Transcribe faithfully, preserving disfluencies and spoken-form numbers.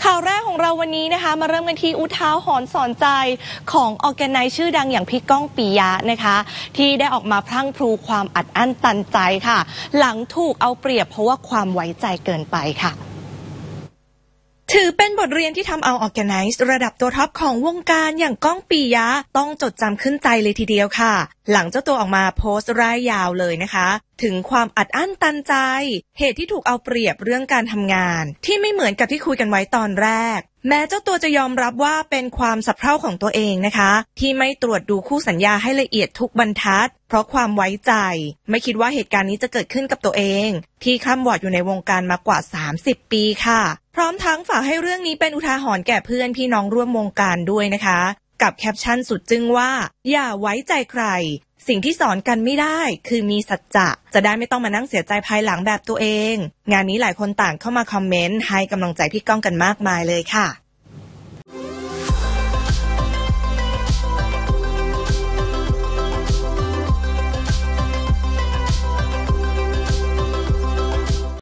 ข่าวแรกของเราวันนี้นะคะมาเริ่มกันที่อุทาหรณ์สอนใจของออร์แกไนซ์ชื่อดังอย่างพี่ก้องปิยะนะคะที่ได้ออกมาพรั่งพรูความอัดอั้นตันใจค่ะหลังถูกเอาเปรียบเพราะว่าความไว้ใจเกินไปค่ะถือเป็นบทเรียนที่ทำเอาออร์แกไนซ์ระดับตัวท็อปของวงการอย่างก้องปิยะต้องจดจำขึ้นใจเลยทีเดียวค่ะหลังเจ้าตัวออกมาโพสต์ร่ายยาวเลยนะคะถึงความอัดอั้นตันใจเหตุที่ถูกเอาเปรียบเรื่องการทำงานที่ไม่เหมือนกับที่คุยกันไว้ตอนแรกแม้เจ้าตัวจะยอมรับว่าเป็นความสะเพร่าของตัวเองนะคะที่ไม่ตรวจดูคู่สัญญาให้ละเอียดทุกบรรทัดเพราะความไว้ใจไม่คิดว่าเหตุการณ์นี้จะเกิดขึ้นกับตัวเองที่คร่ำวอดอยู่ในวงการมากว่าสามสิบปีค่ะพร้อมทั้งฝากให้เรื่องนี้เป็นอุทาหรณ์แก่เพื่อนพี่น้องร่วมวงการด้วยนะคะกับแคปชั่นสุดจึ้งว่าอย่าไว้ใจใครสิ่งที่สอนกันไม่ได้คือมีสัจจะจะได้ไม่ต้องมานั่งเสียใจภายหลังแบบตัวเองงานนี้หลายคนต่างเข้ามาคอมเมนต์ให้กำลังใจพี่ก้องกันมากมายเลยค่ะ